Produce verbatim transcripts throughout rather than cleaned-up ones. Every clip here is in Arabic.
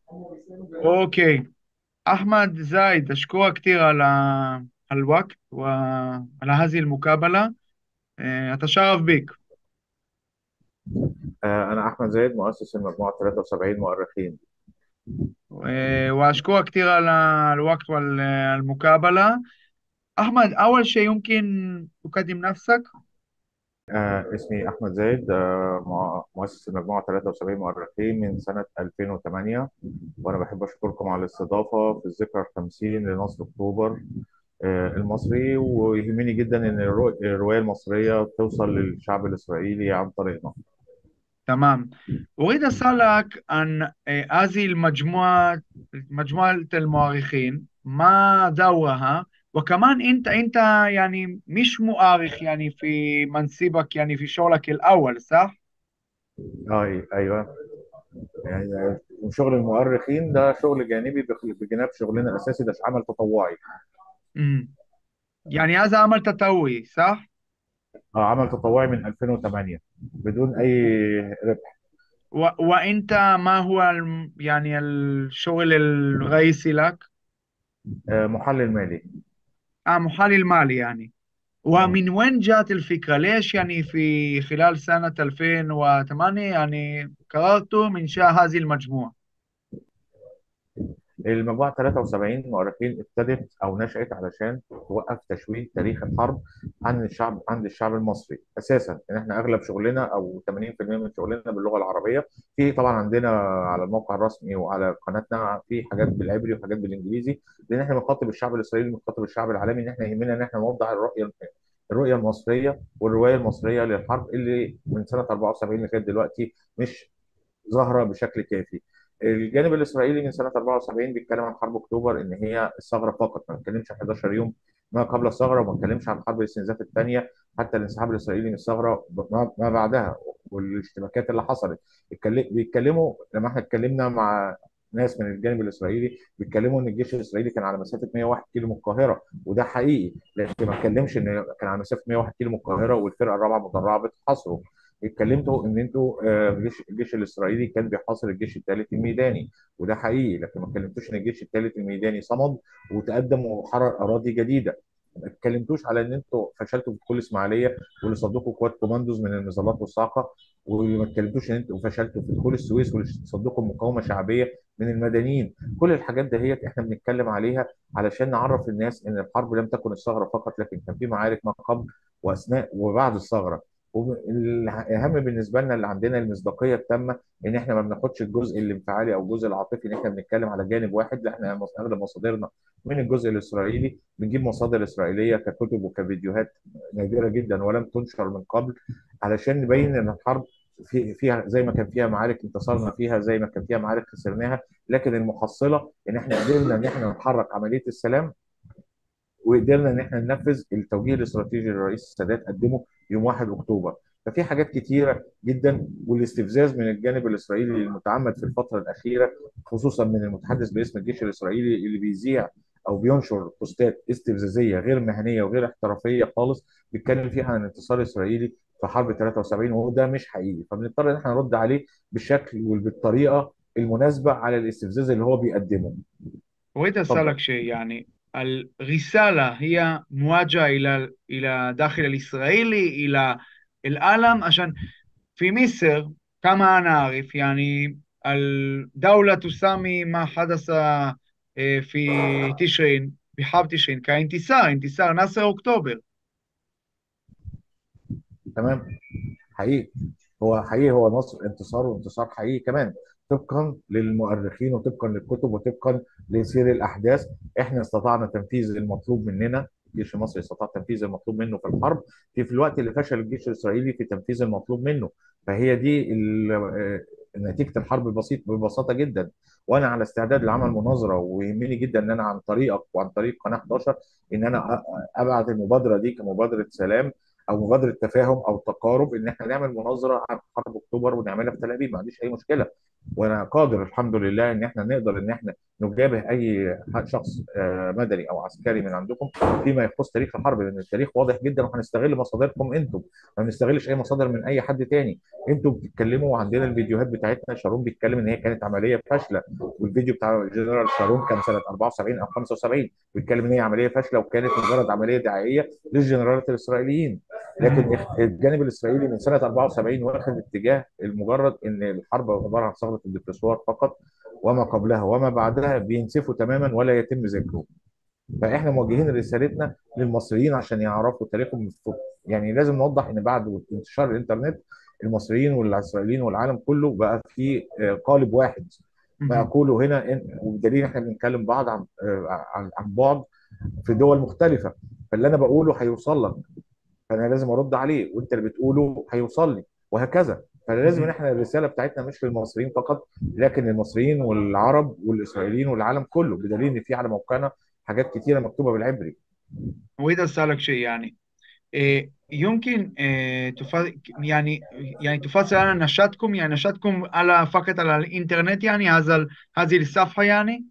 اوكي. احمد زايد، اشكرك كثير على على الوقت وعلى هذه المقابلة. آه، اتشرف بك. آه، أنا أحمد زايد، مؤسس المجموعة ثلاثة وسبعين مؤرخين. آه، واشكرك كثير على الوقت والمقابلة. احمد، اول شيء يمكن تقدم نفسك؟ آه، اسمي أحمد زايد، آه، مؤ- مؤسس المجموعة ثلاثة وسبعين مؤرخين من سنة ألفين وثمانية. وأنا بحب أشكركم على الاستضافة في الذكرى الخمسين لنصر أكتوبر آه، المصري. ويهمني جدا إن الرو- الرواية المصرية توصل للشعب الإسرائيلي عن طريقنا. تمام. أريد أسألك عن آه، هذه المجموعة، مجموعة المؤرخين، ما دورها؟ وكمان أنت أنت يعني مش مؤرخ يعني في منصبك، يعني في شغلك الأول، صح؟ آه أيوه. يعني شغل المؤرخين ده شغل جانبي بخ- بجانب شغلنا الأساسي، ده عمل تطوعي. امم يعني هذا عمل تطوعي، صح؟ آه، عمل تطوعي من ألفين وثمانية بدون أي ربح. و... وأنت ما هو الم... يعني الشغل الرئيسي لك؟ آه، محلل مالي. آه، محلل مالي يعني. مم. ومن وين جات الفكرة؟ ليش يعني في خلال سنة ألفين وثمانية يعني قررتوا من إنشاء هذه المجموعة؟ المجموعة ثلاثة وسبعين مؤرخين ابتدت أو نشأت علشان توقف تشويه تاريخ الحرب عن الشعب عند الشعب المصري. أساسا إن إحنا أغلب شغلنا أو ثمانين في المية من شغلنا باللغة العربية. في طبعا عندنا على الموقع الرسمي وعلى قناتنا في حاجات بالعبري وحاجات بالإنجليزي، لأن إحنا بنخاطب الشعب الإسرائيلي بنخاطب الشعب العالمي، إن إحنا يهمنا إن إحنا نوضح الرؤية الرؤية المصرية والرواية المصرية للحرب اللي من سنة أربعة وسبعين لغاية دلوقتي مش ظاهره بشكل كافي. الجانب الاسرائيلي من سنه أربعة وسبعين بيتكلم عن حرب اكتوبر ان هي الثغره فقط، ما بيتكلمش عن حداشر يوم ما قبل الثغره، وما بيتكلمش عن حرب الاستنزاف الثانيه حتى الانسحاب الاسرائيلي من الثغره ما ما بعدها والاشتباكات اللي حصلت. اتكلم- بيتكلموا لما احنا اتكلمنا مع ناس من الجانب الاسرائيلي، بيتكلموا ان الجيش الاسرائيلي كان على مسافه مية وواحد كيلو من القاهره، وده حقيقي، لكن ما اتكلمش ان كان على مسافه مية وواحد كيلو من القاهره والفرقه الرابعه مدرعه بتحاصره. اتكلمتوا ان انتوا آه، الجيش الجيش الاسرائيلي كان بيحاصر الجيش الثالث الميداني، وده حقيقي، لكن ما اتكلمتوش ان الجيش الثالث الميداني صمد وتقدم وحرر اراضي جديده. ما اتكلمتوش على ان انتوا فشلتوا في دخول اسماعيليه واللي صدقوا قوات كوماندوز من المظلات والصاعقه، وما اتكلمتوش ان انتوا فشلتوا في دخول السويس واللي صدقوا مقاومه شعبيه من المدنيين. كل الحاجات دهيت احنا بنتكلم عليها علشان نعرف الناس ان الحرب لم تكن الثغره فقط، لكن كان في معارك ما قبل واثناء وبعد الثغره. والاهم بالنسبه لنا اللي عندنا المصداقيه التامه، ان احنا ما بناخدش الجزء الانفعالي او الجزء العاطفي ان احنا بنتكلم على جانب واحد، لا احنا اغلب مصادرنا من الجزء الاسرائيلي، بنجيب مصادر اسرائيليه ككتب وكفيديوهات نادره جدا ولم تنشر من قبل، علشان نبين ان الحرب في فيها زي ما كان فيها معارك انتصرنا فيها، زي ما كان فيها معارك خسرناها، لكن المحصله ان احنا قدرنا ان احنا نحرك عمليه السلام، وقدرنا ان احنا ننفذ التوجيه الاستراتيجي اللي الرئيس السادات قدمه يوم واحد اكتوبر. ففي حاجات كتيره جدا، والاستفزاز من الجانب الاسرائيلي المتعمد في الفتره الاخيره، خصوصا من المتحدث باسم الجيش الاسرائيلي اللي بيذيع او بينشر بوستات استفزازيه غير مهنيه وغير احترافيه خالص، بيتكلم فيها عن انتصار اسرائيلي في حرب ثلاثة وسبعين، وهو ده مش حقيقي، فبنضطر ان احنا نرد عليه بالشكل وبالطريقه المناسبه على الاستفزاز اللي هو بيقدمه. أريد اتفضل. أسألك شيء، يعني الرسالة هي موجهة إلى إلى داخل الإسرائيلي، إلى العالم، عشان في مصر كما أنا أعرف يعني الدولة تسمي ما حدث آه، في تشرين، بحرب تشرين، كانتصار، انتصار نصر أكتوبر. تمام. حقيقي. هو حقيقي، هو نصر انتصار وانتصار حقيقي كمان، طبقا للمؤرخين وطبقا للكتب وطبقا لسير الاحداث. احنا استطعنا تنفيذ المطلوب مننا، الجيش المصري استطاع تنفيذ المطلوب منه في الحرب في, في الوقت اللي فشل الجيش الاسرائيلي في تنفيذ المطلوب منه. فهي دي ال- آه، نتيجه الحرب بسيط ببساطه جدا. وانا على استعداد لعمل مناظره، ويهمني جدا ان انا عن طريقك وعن طريق قناه حداشر ان انا أ- ابعت المبادره دي كمبادره سلام او مبادره تفاهم او تقارب، ان احنا نعمل مناظره عن حرب اكتوبر ونعملها في تل ابيب، ما عنديش اي مشكله. وانا قادر الحمد لله ان احنا نقدر ان احنا نجابه اي شخص آه، مدني او عسكري من عندكم فيما يخص تاريخ الحرب، لان التاريخ واضح جدا، وهنستغل مصادركم انتم، ما بنستغلش اي مصادر من اي حد تاني. انتوا بتتكلموا، وعندنا الفيديوهات بتاعتنا، شارون بيتكلم ان هي كانت عمليه فاشله، والفيديو بتاع الجنرال شارون كان سنه أربعة وسبعين او خمسة وسبعين، بيتكلم ان هي عمليه فاشله وكانت مجرد عمليه دعائيه للجنرالات الاسرائيليين. لكن مهم. الجانب الاسرائيلي من سنه أربعة وسبعين واخد اتجاه المجرد ان الحرب عباره عن ثغره الدبرسوار فقط، وما قبلها وما بعدها بينسفوا تماما ولا يتم ذكره. فاحنا موجهين رسالتنا للمصريين عشان يعرفوا تاريخهم. يعني لازم نوضح ان بعد انتشار الانترنت، المصريين والاسرائيليين والعالم كله بقى في آه، قالب واحد. ما مهم. اقوله هنا إن- وبدليل احنا بنتكلم بعض عن آه، عن عن بعد في دول مختلفه، فاللي انا بقوله هيوصل لك، فانا لازم ارد عليه، وانت اللي بتقوله هيوصل لي، وهكذا. فلازم ان مهم. احنا الرساله بتاعتنا مش للمصريين فقط، لكن للمصريين والعرب والاسرائيليين والعالم كله، بدليل ان في على موقعنا حاجات كتيره مكتوبه بالعبري. أريد أسألك شيء يعني، إيه، يمكن إيه تف... يعني يعني تفصل عن نشاطكم، يعني نشاطكم على فقط على الإنترنت، يعني هذا ال- هذه الصفحة يعني.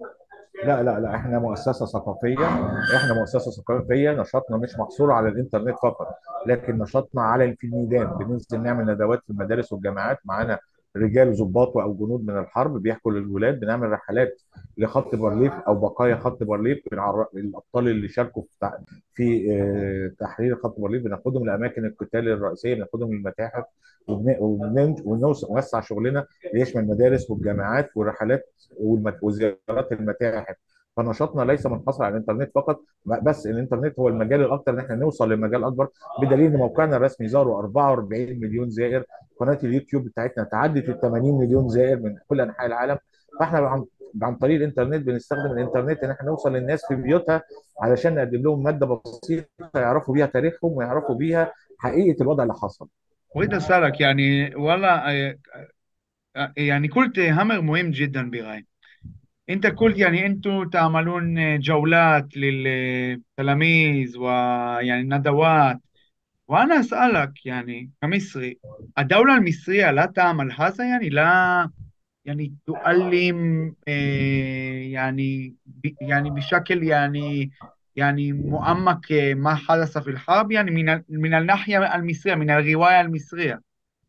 لا لا لا، احنا مؤسسه ثقافيه، احنا مؤسسه ثقافيه، نشاطنا مش محصور على الانترنت فقط، لكن نشاطنا على في الميدان، بننزل نعمل ندوات في المدارس والجامعات، معانا رجال ضباط او جنود من الحرب بيحكوا للولاد، بنعمل رحلات لخط بارليف او بقايا خط بارليف، بنعر- الابطال اللي شاركوا في تع- في آه، تحرير خط بارليف بناخدهم لاماكن القتال الرئيسيه، بناخدهم للمتاحف، وبن- وبن- ونوسع شغلنا ليشمل المدارس والجامعات والرحلات والمت- وزيارات المتاحف. فنشاطنا ليس منحصر على الانترنت فقط، بس الانترنت هو المجال الاكثر ان احنا نوصل لمجال اكبر، بدليل ان موقعنا الرسمي زاره أربعة وأربعين مليون زائر، قناه اليوتيوب بتاعتنا تعدت ال ثمانين مليون زائر من كل انحاء العالم. فاحنا عن عن طريق الانترنت بنستخدم الانترنت ان احنا نوصل للناس في بيوتها، علشان نقدم لهم ماده بسيطه يعرفوا بيها تاريخهم ويعرفوا بيها حقيقه الوضع اللي حصل. أريد أسألك يعني والله، إيه، آه، يعني قلت أمر مهم جدا بغاية. أنت قلت يعني أنتم تعملون جولات للتلاميذ ويعني ندوات، وأنا أسألك يعني كمصري، الدولة المصرية لا تعمل هذا؟ يعني لا يعني تؤلم، آه، يعني ب- يعني بشكل يعني يعني مؤمق، آه، ما حدث في الحرب، يعني من ال- من الناحية المصرية، من الرواية المصرية.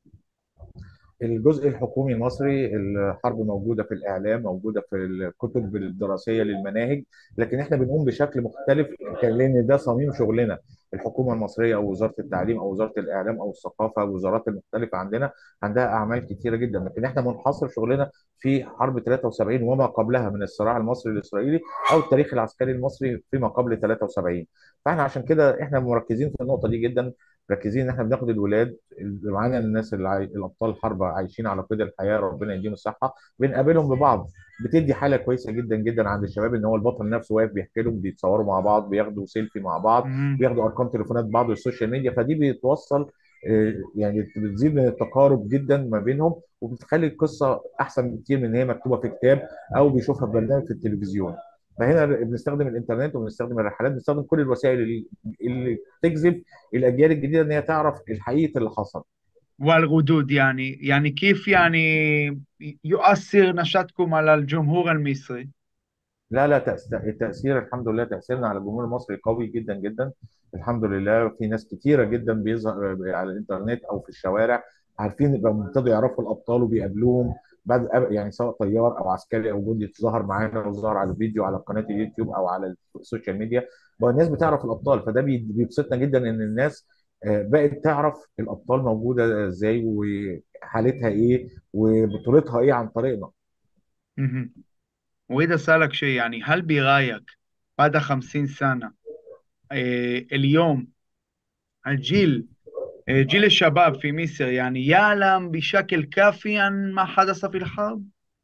الجزء الحكومي المصري، الحرب موجوده في الاعلام، موجوده في الكتب الدراسيه للمناهج، لكن احنا بنقوم بشكل مختلف، كان- لان ده صميم شغلنا. الحكومه المصريه او وزاره التعليم او وزاره الاعلام او الثقافه، الوزارات المختلفه عندنا عندها اعمال كتيره جدا، لكن احنا منحصر شغلنا في حرب ثلاثة وسبعين وما قبلها من الصراع المصري الاسرائيلي، او التاريخ العسكري المصري فيما قبل ثلاثة وسبعين. فاحنا عشان كده احنا مركزين في النقطه دي جدا، مركزين ان احنا بناخد الولاد اللي معانا، الناس اللي عاي... الابطال الحرب عايشين على قيد الحياه، ربنا يديهم الصحه، بنقابلهم ببعض، بتدي حاله كويسه جدا جدا عند الشباب، ان هو البطل نفسه واقف بيحكي لهم، بيتصوروا مع بعض، بياخدوا سيلفي مع بعض، مهم. بياخدوا ارقام تليفونات بعض والسوشيال ميديا، فدي بتوصل آه، يعني بتزيد من التقارب جدا ما بينهم، وبتخلي القصه احسن بكتير من ان هي مكتوبه في كتاب او بيشوفها في برنامج في التلفزيون. فهنا بنستخدم الانترنت وبنستخدم الرحلات، بنستخدم كل الوسائل اللي, اللي تجذب الاجيال الجديده ان هي تعرف الحقيقه اللي حصل. والردود يعني يعني كيف يعني يؤثر نشاطكم على الجمهور المصري؟ لا لا، تأس- التأثير الحمد لله، تأثيرنا على الجمهور المصري قوي جدا جدا. الحمد لله في ناس كتيرة جدا بيظهر على الإنترنت أو في الشوارع، عارفين بقوا ابتدوا يعرفوا الأبطال وبيقابلوهم بعد، يعني سواء طيار أو عسكري أو جندي ظهر معانا وظهر على الفيديو على قناة اليوتيوب أو على السوشيال ميديا، بقى الناس بتعرف الأبطال، فده بي- بيبسطنا جدا إن الناس آه، بقت تعرف الأبطال موجودة إزاي وحالتها إيه وبطولتها إيه عن طريقنا. مهم. أريد أسألك شيء، يعني هل برأيك بعد خمسين سنة، آه، اليوم الجيل آه، جيل الشباب في مصر يعني يعلم بشكل كافي عن ما حدث في الحرب؟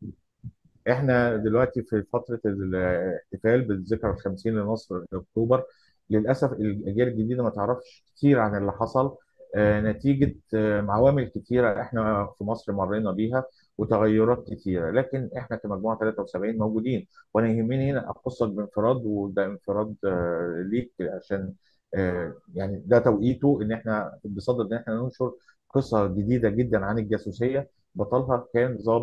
احنا دلوقتي في فتره الاحتفال بالذكرى الخمسين لنصر اكتوبر، للاسف الاجيال الجديده ما تعرفش كتير عن اللي حصل، آه، نتيجه آه، عوامل كتيره احنا في مصر مرينا بيها وتغيرات كتيره، لكن احنا كمجموعه ثلاثة وسبعين موجودين. وانا يهمني هنا اخصك بانفراد، وده انفراد آه، ليك، عشان آه، يعني ده توقيته ان احنا بصدد ان احنا ننشر قصه جديده جدا عن الجاسوسيه، بطلها كان ضابط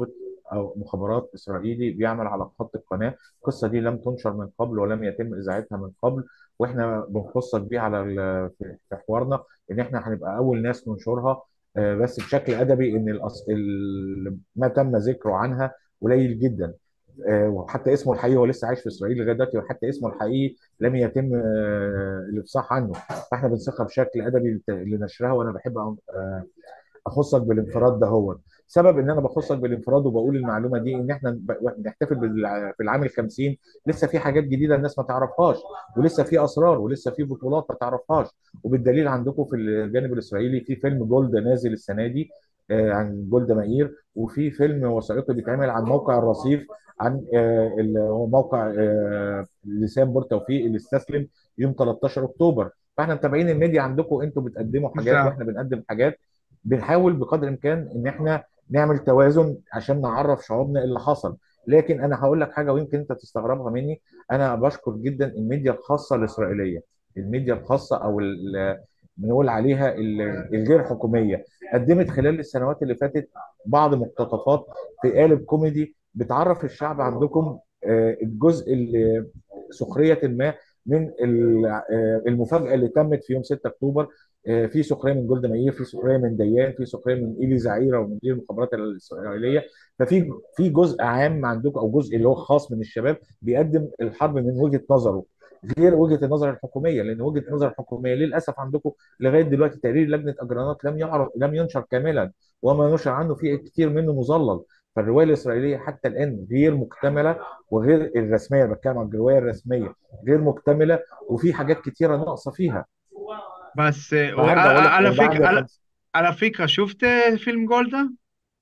او مخابرات اسرائيلي بيعمل على خط القناه. القصه دي لم تنشر من قبل ولم يتم اذاعتها من قبل، واحنا بنخصك بيه على ال- في في حوارنا ان احنا هنبقى اول ناس ننشرها، آه، بس بشكل ادبي، ان الأص... ال... ما تم ذكره عنها قليل جدا. آه، وحتى اسمه الحقيقي هو لسه عايش في اسرائيل لغايه دلوقتي، وحتى اسمه الحقيقي لم يتم آه، الافصاح عنه. فاحنا بنثقها بشكل ادبي لت- لنشرها، وانا بحب آه، اخصك بالانفراد ده. هو سبب ان انا بخصك بالانفراد وبقول المعلومه دي ان احنا ب- بنحتفل بالع- في العام الخمسين. لسه في حاجات جديده الناس ما تعرفهاش، ولسه في اسرار، ولسه في بطولات ما تعرفهاش. وبالدليل عندكم في الجانب الاسرائيلي في فيلم جولدا نازل السنه دي آه، عن جولدا مائير، وفي فيلم وثائقي بيتعمل عن موقع الرصيف، عن آه، ال- هو موقع آه، لسان بور توفيق اللي استسلم يوم تلتاشر اكتوبر. فاحنا متابعين الميديا عندكم، انتوا بتقدموا حاجات بالظبط. واحنا بنقدم حاجات. بنحاول بقدر الامكان ان احنا نعمل توازن عشان نعرف شعوبنا اللي حصل. لكن انا هقول لك حاجه ويمكن انت تستغربها مني. انا بشكر جدا الميديا الخاصه الاسرائيليه، الميديا الخاصه او ال- بنقول عليها ال- الغير حكوميه، قدمت خلال السنوات اللي فاتت بعض مقتطفات في قالب كوميدي بتعرف الشعب عندكم آه، الجزء اللي سخريه ما من ال- آه، المفاجاه اللي تمت في يوم ستة اكتوبر. آه، في سخريه من جولدا مائير، في سخريه من ديان، في سخريه من ايلي زعيره ومدير المخابرات الاسرائيليه. ففي في جزء عام عندكم او جزء اللي هو خاص من الشباب بيقدم الحرب من وجهه نظره، غير وجهه النظر الحكوميه. لان وجهه النظر الحكوميه للاسف عندكم لغايه دلوقتي تقرير لجنه اجرانات لم يعرف لم ينشر كاملا، وما نشر عنه في كتير منه مظلل. فالروايه الاسرائيليه حتى الان غير مكتمله، وغير الرسميه، بتكلم عن الروايه الرسميه غير مكتمله، وفي حاجات كتيره ناقصه فيها. بس آه، و- فهرجع اقول لك على ان فكرة بعد على, خمس. على فكرة شفت فيلم جولدا؟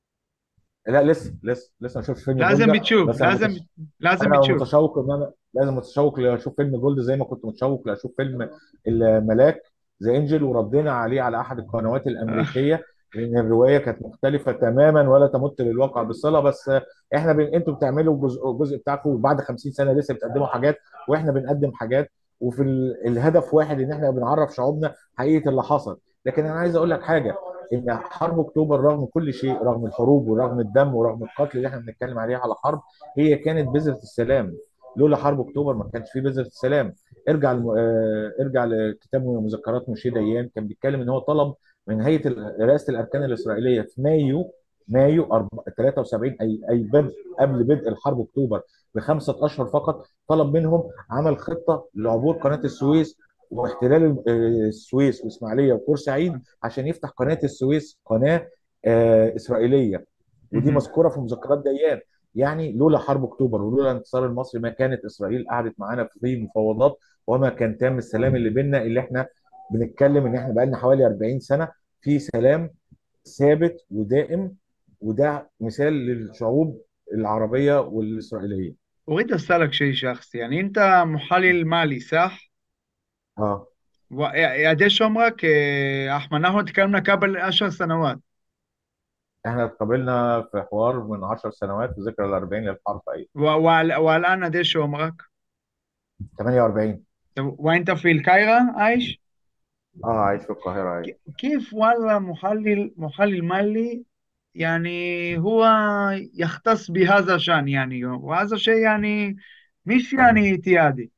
لا لسه لسه لسه ما شفتش فيلم لازم جولدا. بتشوف، بس انا لازم متش... لازم انا بتشوف. متشوق ان انا لازم متشوق لاشوف فيلم جولدا زي ما كنت متشوق لاشوف فيلم الملاك ذا انجل، وردينا عليه على احد القنوات الامريكيه لان الروايه كانت مختلفه تماما ولا تمت للواقع بالصله. بس احنا بن... انتوا بتعملوا الجزء الجزء بتاعكم، وبعد خمسين سنه لسه بتقدموا حاجات واحنا بنقدم حاجات، وفي ال... الهدف واحد ان احنا بنعرف شعوبنا حقيقه اللي حصل. لكن انا عايز اقول لك حاجه، ان حرب اكتوبر رغم كل شيء، رغم الحروب ورغم الدم ورغم القتل اللي احنا بنتكلم عليه على حرب، هي كانت بذره السلام. لولا حرب اكتوبر ما كانش في بذره السلام. ارجع الم... آه، ارجع لكتاب مذكرات موشي ديان، كان بيتكلم ان هو طلب من هيئه ال- رئاسه الاركان الاسرائيليه في مايو مايو أربعة- تلاتة وسبعين، اي اي بدء قبل بدء الحرب اكتوبر بخمسه اشهر فقط، طلب منهم عمل خطه لعبور قناه السويس واحتلال آه، السويس واسماعيليه وبورسعيد عشان يفتح قناه السويس قناه آه، اسرائيليه. ودي مهم. مذكوره في مذكرات ديان. يعني لولا حرب اكتوبر ولولا الانتصار المصري ما كانت اسرائيل قعدت معانا في مفاوضات، وما كان تام السلام اللي بيننا، اللي احنا بنتكلم ان احنا بقالنا حوالي اربعين سنه في سلام ثابت ودائم. وده مثال للشعوب العربيه والاسرائيليه. أريد أسألك شيء شخصي، يعني أنت محلل مالي صح؟ اه وقديش عمرك؟ آه، احنا نحن تكلمنا قبل عشر سنوات. احنا اتقابلنا في حوار من عشر سنوات في ذكرى ال اربعين للحرب. ايوه و- وال- والآن قديش عمرك؟ تمانية واربعين. وأنت في القاهرة عايش؟ اه عايش في القاهره ايوه. ك- كيف والله محلل محلل مالي يعني هو يختص بهذا الشأن، يعني وهذا شيء يعني مش يعني اعتيادي.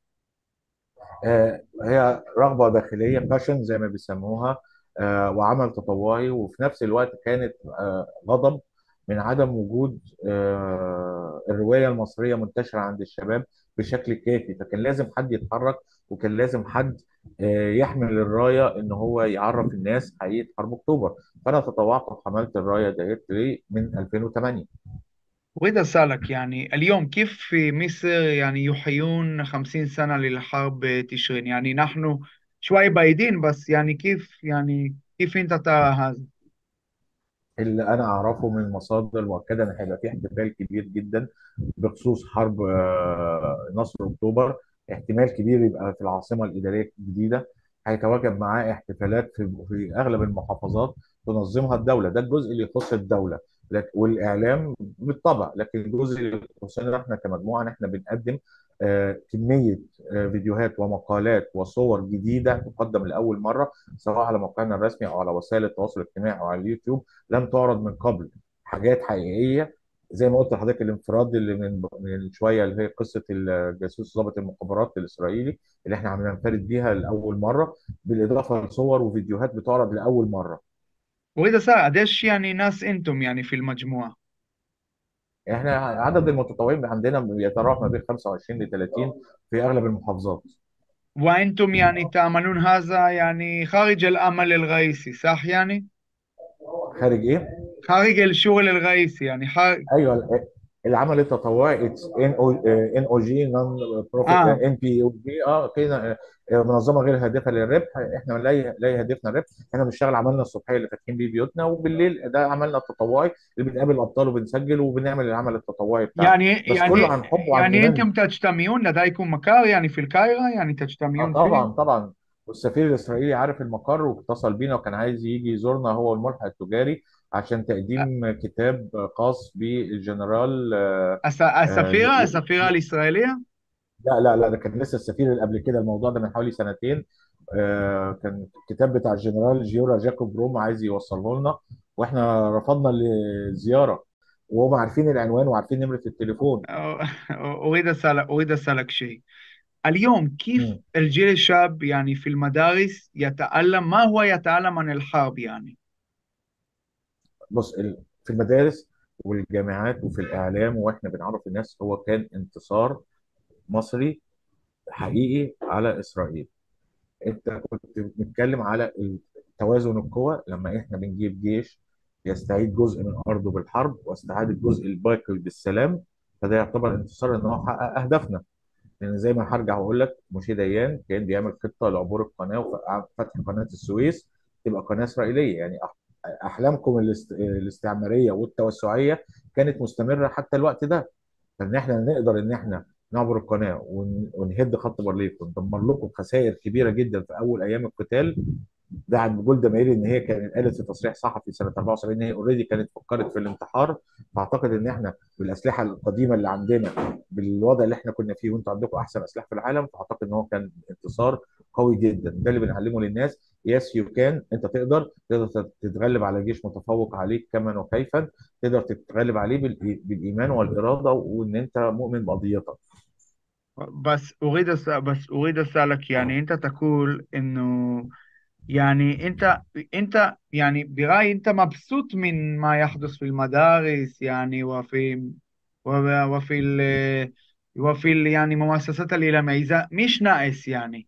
آه، هي رغبة داخلية، باشن زي ما بيسموها، آه، وعمل تطوعي. وفي نفس الوقت كانت آه، غضب من عدم وجود آه، الرواية المصرية منتشرة عند الشباب بشكل كافي. فكان لازم حد يتحرك، وكان لازم حد آه، يحمل الراية ان هو يعرف الناس حقيقة حرب اكتوبر. فانا تطوعت وحملت الراية ديت ليه من الفين وتمانية. أريد أسألك يعني اليوم كيف في مصر يعني يحيون خمسين سنة للحرب تشرين؟ يعني نحن شوي بعيدين، بس يعني كيف يعني كيف أنت ترى هذا؟ اللي انا اعرفه من مصادر مؤكده ان هيبقى في احتفال كبير جدا بخصوص حرب آه، نصر اكتوبر. احتمال كبير يبقى في العاصمه الاداريه الجديده. هيتواجد معاه احتفالات في في اغلب المحافظات تنظمها الدوله. ده الجزء اللي يخص الدوله لك- والاعلام بالطبع. لكن الجزء اللي يخصنا احنا كمجموعه، ان احنا بنقدم آه، كميه آه، فيديوهات ومقالات وصور جديده تقدم لاول مره، سواء على موقعنا الرسمي او على وسائل التواصل الاجتماعي او على اليوتيوب، لم تعرض من قبل. حاجات حقيقيه زي ما قلت لحضرتك الانفراد اللي من من شويه، اللي هي قصه الجاسوس ضابط المخابرات الاسرائيلي اللي احنا عم ننفرد بيها لاول مره، بالاضافه لصور وفيديوهات بتعرض لاول مره. وإذا صار قديش يعني ناس أنتم يعني في المجموعة؟ احنا عدد المتطوعين عندنا بيتراوح ما بين خمسة وعشرين ل ثلاثين في اغلب المحافظات. وأنتم يعني تعملون هذا يعني خارج العمل الرئيسي، صح يعني؟ خارج ايه؟ خارج الشغل الرئيسي يعني خارج. ايوه، العمل التطوعي اتس ان او ان او جي نون بروفيت، آه ان بي او جي، اه كده. آه، منظمه غير هادفه للربح. احنا لا لا يهدفنا الربح. احنا بنشتغل عملنا الصبحيه اللي فاتحين بيه بيوتنا، وبالليل ده عملنا التطوعي اللي بنقابل ابطال وبنسجل وبنعمل العمل التطوعي بتاعنا. يعني بس يعني كله عن حب وعن يعني ايمان. أنتم تجتمعون لديكم مقر يعني في القاهرة يعني اه تجتمعون فيه؟ طبعا طبعا. والسفير الاسرائيلي عارف المقر واتصل بينا وكان عايز يجي يزورنا هو والملحق التجاري عشان تقديم كتاب خاص بالجنرال. آه، الس- آه، السفيرة السفيرة الإسرائيلية؟ لا لا لا، ده كان لسه السفير اللي قبل كده، الموضوع ده من حوالي سنتين. آه كان الكتاب بتاع الجنرال جيورا جاكوب روم عايز يوصله لنا، واحنا رفضنا الزياره، وهم عارفين العنوان وعارفين نمره التليفون. أريد أسألك أريد أسألك شيء. اليوم كيف مم. الجيل الشاب يعني في المدارس يتعلم، ما هو يتعلم عن الحرب يعني؟ بص، ال- في المدارس والجامعات وفي الاعلام واحنا بنعرف الناس، هو كان انتصار مصري حقيقي على اسرائيل. انت كنت بتتكلم على توازن القوى لما احنا بنجيب جيش يستعيد جزء من ارضه بالحرب واستعاد الجزء الباقي بالسلام. فده يعتبر انتصار ان هو حقق اهدافنا. لان زي ما هرجع واقول لك، موشي ديان كان بيعمل خطه لعبور القناه وفتح قناه السويس تبقى قناه اسرائيليه. يعني أح- احلامكم الاست... الاستعماريه والتوسعيه كانت مستمره حتى الوقت ده. فان احنا نقدر ان احنا نعبر القناه ون- ونهد خط بارليف وندمر لكم خسائر كبيره جدا في اول ايام القتال. ده عن جولدا مائير ان هي كانت قالت في تصريح صحفي سنه أربعة وسبعين ان هي اوريدي كانت فكرت في الانتحار. فاعتقد ان احنا بالاسلحه القديمه اللي عندنا، بالوضع اللي احنا كنا فيه، وانتوا عندكم احسن اسلحه في العالم، فاعتقد ان هو كان انتصار قوي جدا. ده اللي بنعلمه للناس. يس يو كان، انت تقدر تقدر تتغلب على جيش متفوق عليك كما وكيفا. تقدر تتغلب عليه بالإي- بالايمان والاراده وان انت مؤمن بقضيتك. بس أريد أس- بس أريد أسألك يعني أنت تقول إنه يعني أنت أنت يعني برأيي أنت مبسوط من ما يحدث في المدارس يعني وفي وفي ال وفي ال يعني مؤسسات الإعلام إذا مش ناقص يعني،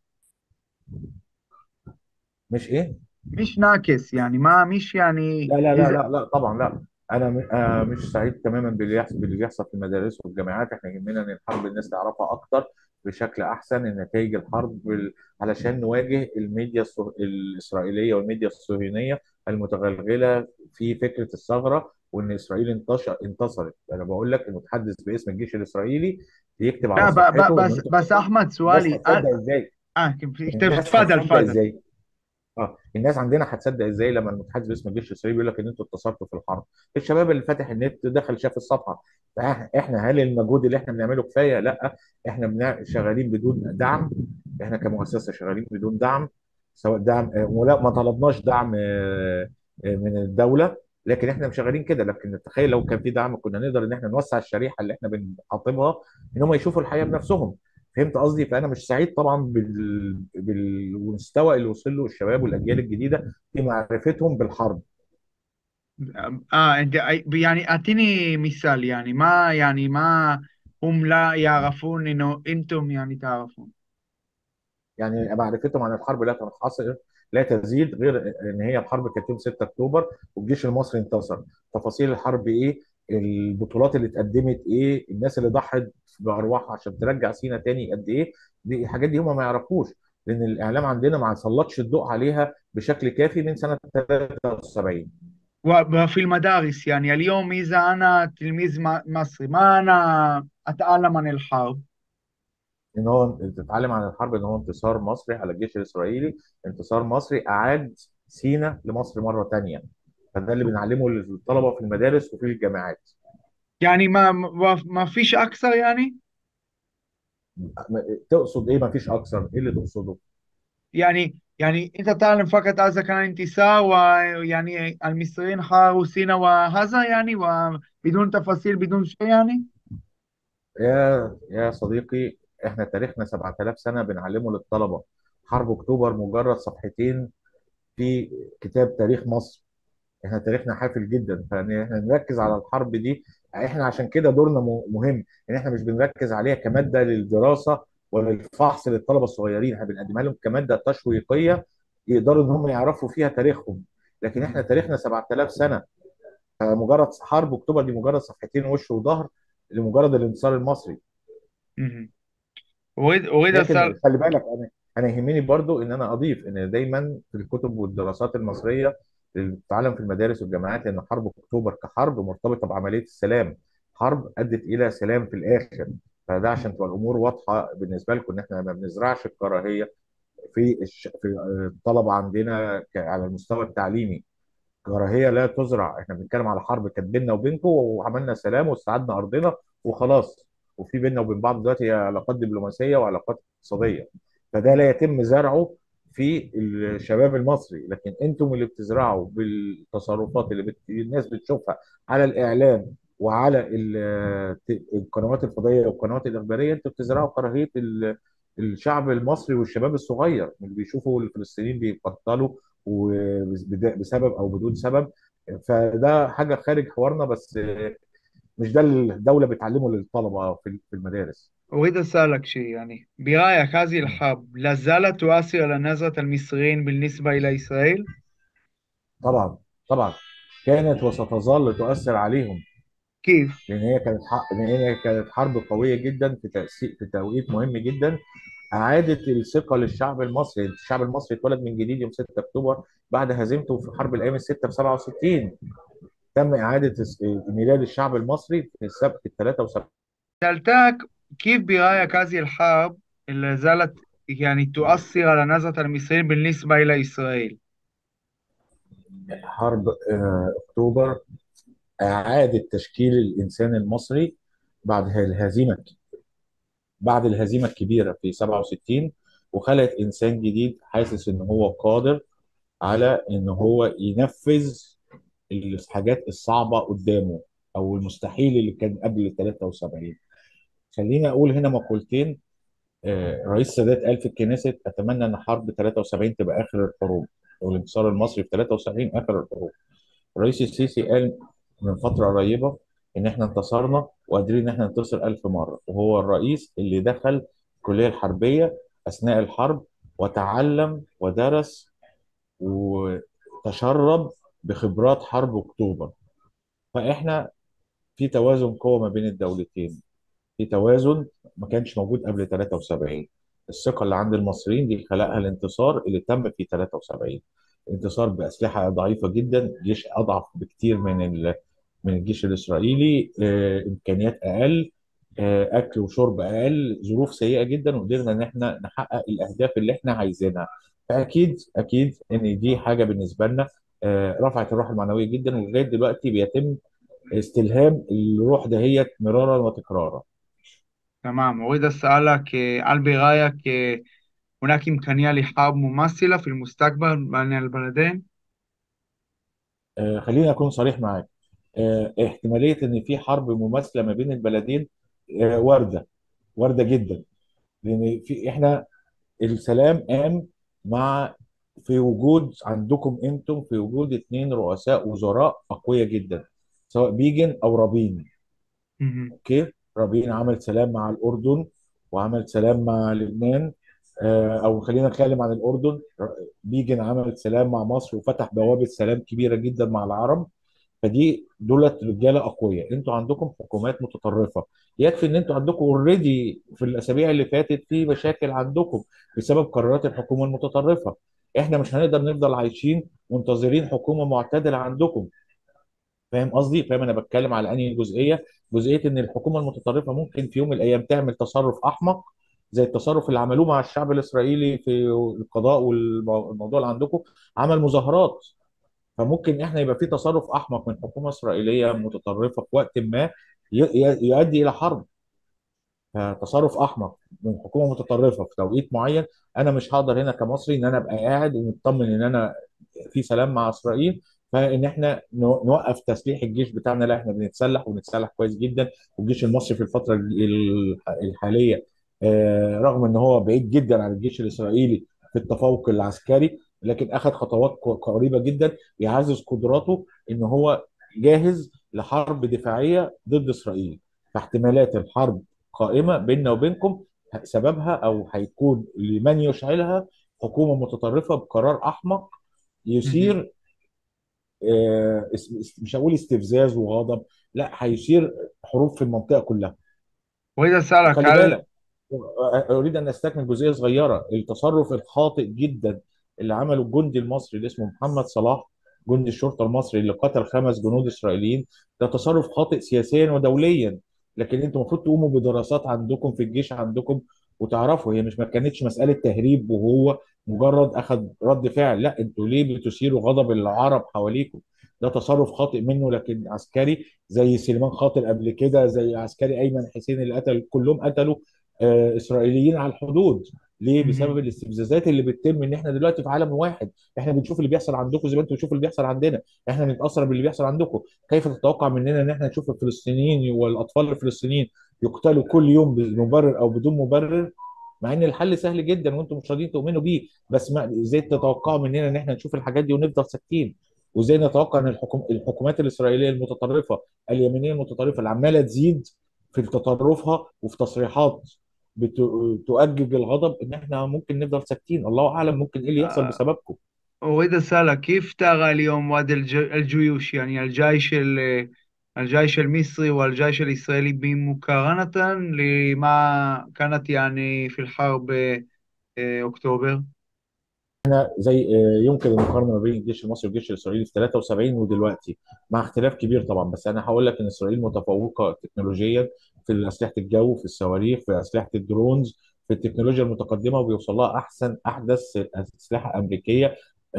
مش ايه؟ مش ناقص يعني ما مش يعني لا لا لا إذا. لا لا طبعا لا. انا م- آه مش سعيد تماما باللي يحصل باللي بيحصل في المدارس والجامعات. احنا يهمنا ان الحرب الناس تعرفها اكتر بشكل احسن، ان نتائج الحرب بال- علشان نواجه الميديا الصه- الاسرائيليه والميديا الصهيونيه المتغلغله في فكره الثغره، وان اسرائيل انتشر انتصرت. انا بقول لك المتحدث باسم الجيش الاسرائيلي يكتب على لا ب- ب- صفحته ان بس انتوا بس أحمد الناس سؤالي هتصدق آه ازاي؟ آه، الناس تفضل هتصدق تفضل. ازاي؟ اه الناس عندنا هتصدق ازاي لما المتحدث باسم الجيش الاسرائيلي بيقول لك ان انتوا انتصرتوا في الحرب؟ الشباب اللي فاتح النت دخل شاف الصفحه. فإح- احنا هل المجهود اللي احنا بنعمله كفايه؟ لا. احنا بنا- شغالين بدون دعم. احنا كمؤسسه شغالين بدون دعم. سواء دعم آه، ولا ما طلبناش دعم آه، آه، من الدوله. لكن احنا مش شغالين كده. لكن تخيل لو كان في دعم كنا نقدر ان احنا نوسع الشريحه اللي احنا بنخاطبها، ان هم يشوفوا الحياه بنفسهم. فهمت قصدي؟ فانا مش سعيد طبعا بال... بالمستوى اللي وصل له الشباب والاجيال الجديده في معرفتهم بالحرب. اه انت يعني اعطيني مثال يعني ما يعني ما هم لا يعرفون انه انتم يعني تعرفون. يعني معرفتهم عن الحرب لا تنحصر، لا تزيد غير ان هي الحرب كانت يوم ستة اكتوبر والجيش المصري انتصر. تفاصيل الحرب ايه؟ البطولات اللي اتقدمت ايه؟ الناس اللي ضحت بارواحها عشان ترجع سينا تاني قد ايه؟ دي الحاجات دي هم ما يعرفوش، لان الاعلام عندنا ما سلطش الضوء عليها بشكل كافي من سنه ثلاثة وسبعين. وفي المدارس يعني اليوم اذا انا تلميذ م- مصري ما انا اتعلم عن الحرب. ان هو تتعلم عن الحرب ان هو انتصار مصري على الجيش الاسرائيلي. انتصار مصري اعاد سينا لمصر مره تانيه. فده اللي بنعلمه للطلبه في المدارس وفي الجامعات. يعني ما ما ما فيش اكثر يعني. م- تقصد ايه؟ ما فيش اكثر؟ ايه اللي تقصده؟ يعني يعني أنت تعلم فقط هذا كان انتصار، ويعني المصريين حاروا سيناء وهذا يعني، وبدون تفاصيل بدون شيء يعني. يا يا صديقي، احنا تاريخنا سبعة آلاف سنه بنعلمه للطلبه. حرب اكتوبر مجرد صفحتين في كتاب تاريخ مصر. احنا تاريخنا حافل جدا، فان احنا نركز على الحرب دي. احنا عشان كده دورنا م- مهم، ان احنا مش بنركز عليها كماده للدراسه ولا الفحص للطلبه الصغيرين، احنا بنقدمها لهم كماده تشويقيه يقدروا ان هم يعرفوا فيها تاريخهم. لكن احنا تاريخنا سبعة آلاف سنه، فمجرد حرب اكتوبر دي مجرد صفحتين وش وظهر لمجرد الانتصار المصري. مهم. أريد أريد لكن أسأل. خلي بالك، انا انا يهمني برضو ان انا اضيف ان دايما في الكتب والدراسات المصريه اللي بتتعلم في المدارس والجامعات ان حرب اكتوبر كحرب مرتبطه بعمليه السلام، حرب ادت الى سلام في الاخر. فده عشان تبقى الامور واضحه بالنسبه لكم، ان احنا ما بنزرعش الكراهيه في الش... في الطلبه عندنا ك- على المستوى التعليمي. كراهيه لا تزرع، احنا بنتكلم على حرب كانت بيننا وبينكم وعملنا سلام واستعدنا ارضنا وخلاص. وفي بيننا وبين بعض دلوقتي علاقات دبلوماسيه وعلاقات اقتصاديه، فده لا يتم زرعه في الشباب المصري. لكن انتم اللي بتزرعوا بالتصرفات اللي بت... الناس بتشوفها على الاعلام وعلى ال- القنوات الفضائيه والقنوات الاخباريه، انتوا بتزرعوا كراهيه ال- الشعب المصري والشباب الصغير اللي بيشوفوا الفلسطينيين بيقتلوا وبسبب او بدون سبب. فده حاجه خارج حوارنا، بس مش ده اللي الدوله بتعلمه للطلبه في في المدارس. أريد أسألك شيء، يعني برأيك هذه الحرب لا زالت تؤثر على نظرة المصريين بالنسبة إلى إسرائيل؟ طبعا، طبعا، كانت وستظل تؤثر عليهم. كيف؟ لان هي كانت ح- لان هي كانت حرب قويه جدا في تأسيس في توقيت مهم جدا. اعادت الثقه للشعب المصري. الشعب المصري اتولد من جديد يوم ستة اكتوبر بعد هزيمته في حرب الايام السته في سبعة وستين. تم اعاده اس- ميلاد الشعب المصري في السبت في ثلاثة وسبعين. سألتك كيف برأيك هذه الحرب لا زالت يعني تؤثر على نظرة المصريين بالنسبة إلى إسرائيل؟ حرب آه، اكتوبر اعاده تشكيل الانسان المصري بعد الهزيمه بعد الهزيمه الكبيره في سبعة وستين، وخلقت انسان جديد حاسس ان هو قادر على ان هو ينفذ الحاجات الصعبه قدامه او المستحيل اللي كان قبل ثلاثة وسبعين. خليني اقول هنا مقولتين. آه، رئيس السادات قال في الكنيست: اتمنى ان حرب ثلاثة وسبعين تبقى اخر الحروب، والانتصار المصري في ثلاثة وسبعين اخر الحروب. الرئيس السيسي قال من فتره قريبه ان احنا انتصرنا وقادرين ان احنا ننتصر ألف مره، وهو الرئيس اللي دخل الكليه الحربيه اثناء الحرب وتعلم ودرس وتشرب بخبرات حرب اكتوبر. فاحنا في توازن قوة ما بين الدولتين، في توازن ما كانش موجود قبل ثلاثة وسبعين. الثقة اللي عند المصريين دي خلقها الانتصار اللي تم في ثلاثة وسبعين. انتصار بأسلحة ضعيفة جدا، جيش أضعف بكتير من ال... من الجيش الإسرائيلي، آه، إمكانيات أقل، آه، أكل وشرب أقل، ظروف سيئة جدا، وقدرنا إن احنا نحقق الأهداف اللي احنا عايزينها. فأكيد أكيد إن دي حاجة بالنسبة لنا آه، رفعت الروح المعنوية جدا، ولغاية دلوقتي بيتم استلهام الروح دهيت مرارا وتكرارا. تمام. أريد أسألك آه، هل برأيك آه، هناك إمكانية لحرب مماثلة في المستقبل بين البلدين؟ آه، خليني اكون صريح معاك. آه، احتماليه ان في حرب مماثله ما بين البلدين آه، وارده، وارده جدا. لان في احنا السلام قام مع في وجود عندكم انتم في وجود اثنين رؤساء وزراء اقوياء جدا، سواء بيجن او رابين. مهم. اوكي، رابين عمل سلام مع الاردن وعمل سلام مع لبنان. آه، او خلينا نتكلم عن الاردن. بيجن عمل سلام مع مصر وفتح بوابه سلام كبيره جدا مع العرب. فدي دولت رجاله اقوياء. انتوا عندكم حكومات متطرفه. يكفي ان انتوا عندكم اوريدي في الاسابيع اللي فاتت في مشاكل عندكم بسبب قرارات الحكومه المتطرفه. احنا مش هنقدر نفضل عايشين منتظرين حكومه معتدله عندكم. فاهم قصدي؟ فاهم انا بتكلم على انهي جزئيه؟ جزئيه ان الحكومه المتطرفه ممكن في يوم من الايام تعمل تصرف احمق زي التصرف اللي عملوه مع الشعب الاسرائيلي في القضاء والموضوع اللي عندكم، عمل مظاهرات. فممكن احنا يبقى في تصرف احمق من حكومه اسرائيليه متطرفه في وقت ما ي- ي- يؤدي الى حرب. فتصرف احمق من حكومه متطرفه في توقيت معين. انا مش هقدر هنا كمصري ان انا ابقى قاعد ومطمن ان انا في سلام مع اسرائيل، فان احنا نو- نوقف تسليح الجيش بتاعنا. لا، احنا بنتسلح وبنتسلح كويس جدا. والجيش المصري في الفتره ال- الحاليه، آه، رغم ان هو بعيد جدا عن الجيش الاسرائيلي في التفوق العسكري، لكن اخذ خطوات ق- قريبه جدا يعزز قدراته ان هو جاهز لحرب دفاعيه ضد اسرائيل. فاحتمالات الحرب قائمه بيننا وبينكم، سببها او هيكون لمن يشعلها حكومه متطرفه بقرار احمق مهم. يثير، آه، اس- اس- مش هقول استفزاز وغضب، لا، هيثير حروب في المنطقه كلها. وإذا سألك وخلي هل بالك، اريد ان استكمل جزئيه صغيره. التصرف الخاطئ جدا اللي عمله الجندي المصري اللي اسمه محمد صلاح، جندي الشرطه المصري اللي قتل خمس جنود اسرائيليين، ده تصرف خاطئ سياسيا ودوليا. لكن انتم المفروض تقوموا بدراسات عندكم في الجيش عندكم وتعرفوا هي مش ما كانتش مساله تهريب وهو مجرد اخذ رد فعل. لا، انتوا ليه بتثيروا غضب العرب حواليكم؟ ده تصرف خاطئ منه. لكن عسكري زي سليمان خاطر قبل كده، زي عسكري ايمن حسين اللي قتل، كلهم قتلوا آه، اسرائيليين على الحدود. ليه؟ بسبب مهم. الاستفزازات اللي بتتم. ان احنا دلوقتي في عالم واحد، احنا بنشوف اللي بيحصل عندكم زي ما انتم بتشوفوا اللي بيحصل عندنا، احنا بنتاثر باللي بيحصل عندكم. كيف تتوقع مننا ان احنا نشوف الفلسطينيين والاطفال الفلسطينيين يقتلوا كل يوم بمبرر او بدون مبرر، مع ان الحل سهل جدا وانتم مش راضيين تؤمنوا بيه؟ بس ما ازاي تتوقعوا مننا ان احنا نشوف الحاجات دي ونفضل ساكتين؟ وازاي نتوقع ان الحكم الحكومات الاسرائيليه المتطرفه اليمينيه المتطرفه اللي عماله تزيد في تطرفها وفي تصريحات بتؤجج الغضب، ان احنا ممكن نفضل ساكتين؟ الله اعلم ممكن ايه اللي يحصل آه، بسببكم. أريد أسألك كيف ترى اليوم وضع الج- الجيوش، يعني الجيش ال- الجيش المصري والجيش الإسرائيلي بمقارنة لما كانت يعني في الحرب آه، أكتوبر؟ زي آه، يمكن المقارنه ما بين الجيش المصري والجيش الاسرائيلي في ثلاثة وسبعين ودلوقتي، مع اختلاف كبير طبعا. بس انا هقول لك ان اسرائيل متفوقه تكنولوجيا في اسلحه الجو، في الصواريخ، في اسلحه الدرونز، في التكنولوجيا المتقدمه، وبيوصل لها احسن احدث اسلحه امريكيه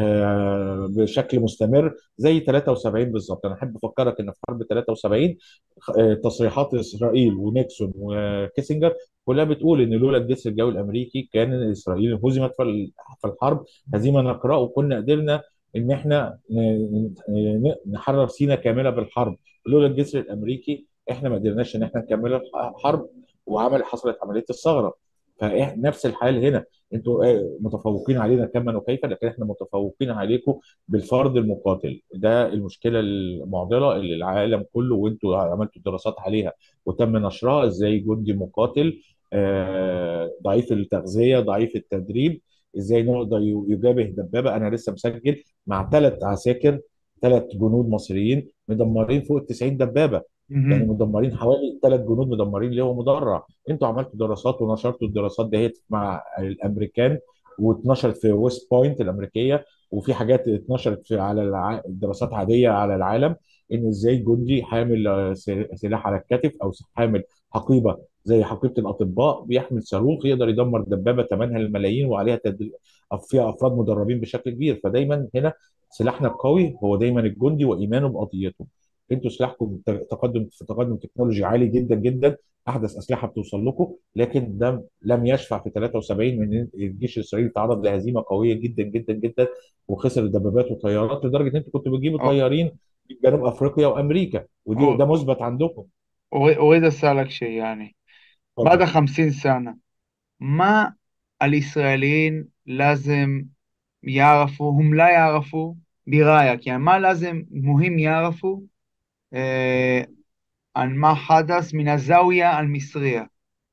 آه، بشكل مستمر زي ثلاثة وسبعين بالظبط. انا احب افكرك ان في حرب ثلاثة وسبعين آه، تصريحات اسرائيل ونيكسون وكيسنجر كلها بتقول ان لولا الجسر الجوي الامريكي كان اسرائيل هزمت في في الحرب هزيمه نقراء، وكنا قدرنا ان احنا ن- ن- نحرر سيناء كامله بالحرب. لولا الجسر الامريكي احنا ما قدرناش ان احنا نكمل الحرب، وعمل حصلت عمليه الثغره. فنفس الحال هنا، انتوا آه، متفوقين علينا كما وكيف، لكن احنا متفوقين عليكم بالفرد المقاتل. ده المشكله المعضله اللي العالم كله وانتوا عملتوا دراسات عليها وتم نشرها، ازاي جندي مقاتل آه، ضعيف التغذيه ضعيف التدريب ازاي نقدر يجابه دبابه. انا لسه مسجل مع ثلاث عساكر، ثلاث جنود مصريين مدمرين فوق ال تسعين دبابه. يعني مهم. مدمرين حوالي ثلاث جنود مدمرين اللي هو مدرع. انتوا عملتوا دراسات ونشرتوا الدراسات ديت مع الامريكان، واتنشرت في ويست بوينت الامريكيه، وفي حاجات اتنشرت في على الع... دراسات عاديه على العالم، ان ازاي جندي حامل آه، سلاح على الكتف او حامل حقيبه زي حقيبه الاطباء بيحمل صاروخ يقدر يدمر دبابه ثمنها الملايين وعليها تد... فيها افراد مدربين بشكل كبير. فدايما هنا سلاحنا القوي هو دايما الجندي وايمانه بقضيته. انتوا سلاحكم ت- تقدم في تقدم تكنولوجي عالي جدا جدا، احدث اسلحه بتوصل لكم، لكن ده لم يشفع في ثلاثة وسبعين من إن الجيش الاسرائيلي تعرض لهزيمه قويه جدا جدا جدا، وخسر دبابات وطيارات لدرجه ان انتوا كنتوا بتجيبوا أ- طيارين من جنوب افريقيا وامريكا، ودي ده أ- مثبت عندكم. أريد أريد أسألك شيء، يعني بعد اتفضل. خمسين سنة ما الإسرائيليين لازم يعرفوا، هم لا يعرفوا برأيك، يعني ما لازم مهم يعرفوا آه عن ما حدث من الزاوية المصرية؟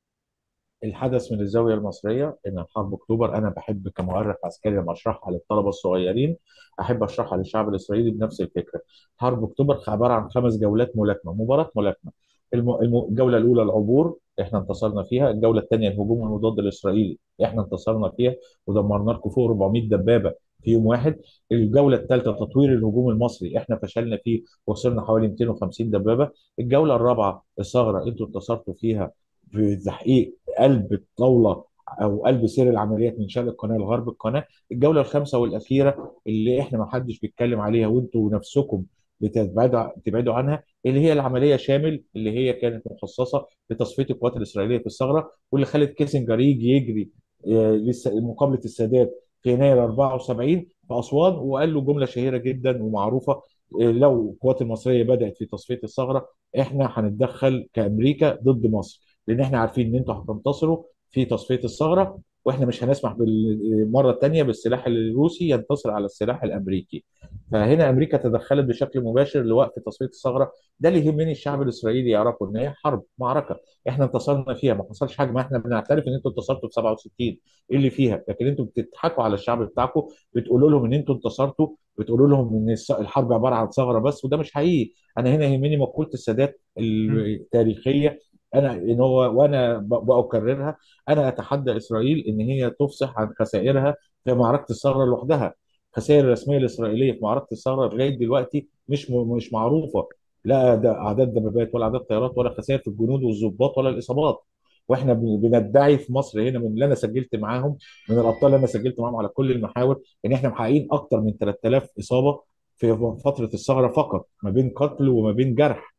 الحدث من الزاويه المصريه ان حرب اكتوبر، انا بحب كمؤرخ عسكري لما اشرحها للطلبه الصغيرين احب اشرحها للشعب الاسرائيلي بنفس الفكره. حرب اكتوبر عباره عن خمس جولات ملاكمه، مباراه ملاكمه. الم... الم... الجوله الاولى العبور احنا انتصرنا فيها، الجوله الثانيه الهجوم المضاد الاسرائيلي احنا انتصرنا فيها ودمرنا لكم فوق أربعمائة دبابه في يوم واحد. الجوله الثالثه تطوير الهجوم المصري احنا فشلنا فيه وصلنا حوالي مئتين وخمسين دبابه. الجوله الرابعه الثغره انتوا انتصرتوا فيها في تحقيق قلب الطاوله او قلب سير العمليات من شرق القناه لغرب القناه. الجوله الخامسه والاخيره اللي احنا ما حدش بيتكلم عليها وانتوا نفسكم بتبعدوا بتبعدوا عنها، اللي هي العمليه شامل، اللي هي كانت مخصصه لتصفيه القوات الاسرائيليه في الثغره، واللي خلت كيسنجر يجي يجري آه، لس- مقابله السادات في يناير اربعه وسبعين في اسوان، وقال له جمله شهيره جدا ومعروفه: آه، لو القوات المصريه بدات في تصفيه الثغره، احنا هنتدخل كامريكا ضد مصر، لان احنا عارفين ان انتوا هتنتصروا في تصفيه الثغره، واحنا مش هنسمح بالمره الثانيه بالسلاح الروسي ينتصر على السلاح الامريكي. فهنا امريكا تدخلت بشكل مباشر لوقف تصفيه الثغره. ده اللي يهمني الشعب الاسرائيلي يعرفه، ان هي حرب، معركه احنا انتصرنا فيها، ما حصلش حاجه، ما احنا بنعترف ان انتوا انتصرتوا في سبعه وستين، ايه اللي فيها؟ لكن انتوا بتضحكوا على الشعب بتاعكم، بتقولوا لهم ان انتوا انتصرتوا، بتقولوا لهم ان الس- الحرب عباره عن ثغره بس، وده مش حقيقي. انا هنا يهمني مقوله السادات مم. التاريخيه، انا ان هو وانا ب- بأكررها: انا اتحدى اسرائيل ان هي تفصح عن خسائرها في معركه الثغره لوحدها. الخسائر الرسميه الاسرائيليه في معركه الثغره لغايه دلوقتي مش م- مش معروفه، لا ده اعداد دبابات ولا اعداد طيارات ولا خسائر في الجنود والضباط ولا الاصابات. واحنا بن- بندعي في مصر هنا، من اللي انا سجلت معاهم، من الابطال اللي انا سجلت معاهم على كل المحاور، ان احنا محققين اكتر من ثلاث آلاف اصابه في فتره الثغره فقط، ما بين قتل وما بين جرح.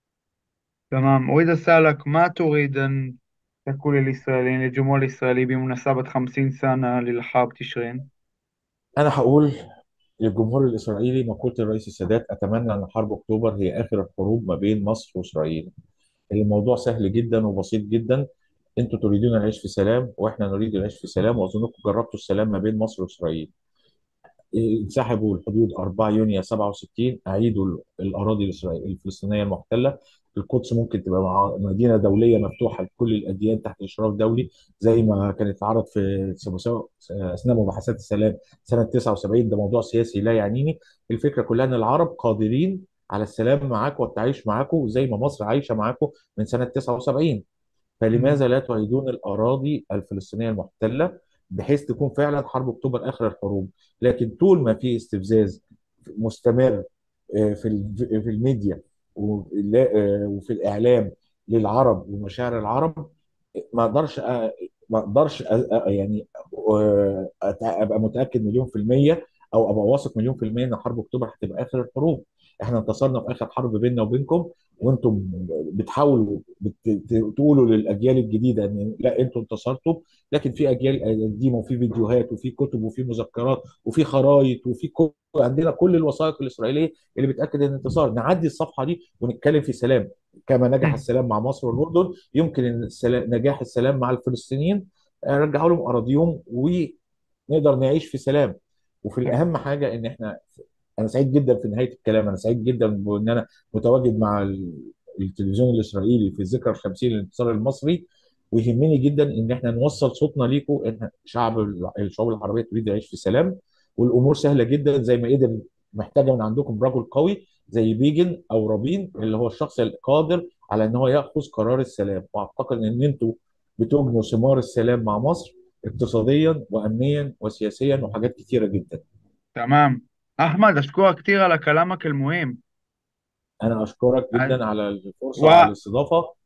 تمام. أريد أسألك، ما تريد أن تقول للإسرائيليين، للجمهور الإسرائيلي، بمناسبة خمسين سنة للحرب تشرين؟ انا هقول للجمهور الاسرائيلي مقوله الرئيس السادات: اتمنى ان حرب اكتوبر هي اخر الحروب ما بين مصر واسرائيل. الموضوع سهل جدا وبسيط جدا. انتوا تريدون العيش في سلام، واحنا نريد العيش في سلام، واظنكم جربتوا السلام ما بين مصر واسرائيل. انسحبوا الحدود اربعه يونيو سبعه وستين، اعيدوا ال- الاراضي الإسرائيل- الفلسطينيه المحتله. القدس ممكن تبقى مع- مدينه دوليه مفتوحه لكل الاديان تحت اشراف دولي، زي ما كانت اتعرض في سموسا- اثناء مباحثات السلام سنه تسعه وسبعين. ده موضوع سياسي لا يعنيني. الفكره كلها ان العرب قادرين على السلام معاكم والتعايش معاكم زي ما مصر عايشه معاكم من سنه تسعه وسبعين. مم. فلماذا لا تعيدون الأراضي الفلسطينية المحتلة، بحيث تكون فعلا حرب أكتوبر آخر الحروب؟ لكن طول ما في استفزاز مستمر آه، في ال- في الميديا ولا- آه، وفي الإعلام للعرب ومشاعر العرب، ما اقدرش أ- ما اقدرش أ- أ- يعني آه، أت- ابقى متاكد مليون في الميه، او ابقى واثق مليون في الميه ان حرب اكتوبر هتبقى اخر الحروب. احنا انتصرنا في اخر حرب بيننا وبينكم، وانتم بتحاولوا بت- ت- تقولوا للاجيال الجديده ان لا انتم انتصرتوا. لكن في اجيال قديمه، وفي فيديوهات وفي كتب وفي مذكرات وفي خرائط وفي كل، عندنا كل الوثائق الاسرائيليه اللي بتاكد ان الانتصار. نعدي الصفحه دي ونتكلم في سلام. كما نجح مم. السلام مع مصر والاردن، يمكن ان السلام نجاح السلام مع الفلسطينيين آه، رجعوا لهم اراضيهم ونقدر نعيش في سلام. وفي الاهم حاجه ان احنا، انا سعيد جدا في نهايه الكلام، انا سعيد جدا بان انا متواجد مع ال- التلفزيون الاسرائيلي في الذكرى الخمسين للانتصار المصري. ويهمني جدا ان احنا نوصل صوتنا ليكم، ان شعب الشعوب العربيه تريد العيش في سلام، والامور سهله جدا زي ما قدر. محتاجه من عندكم رجل قوي زي بيجن او رابين، اللي هو الشخص القادر على ان هو ياخذ قرار السلام. واعتقد ان انتم بتجنوا ثمار السلام مع مصر، اقتصاديا وامنيا وسياسيا وحاجات كتيره جدا. تمام. أحمد، أشكرك كثير على كلامك المهم. انا اشكرك أ- جدا على الفرصه وعلى و... الاستضافه.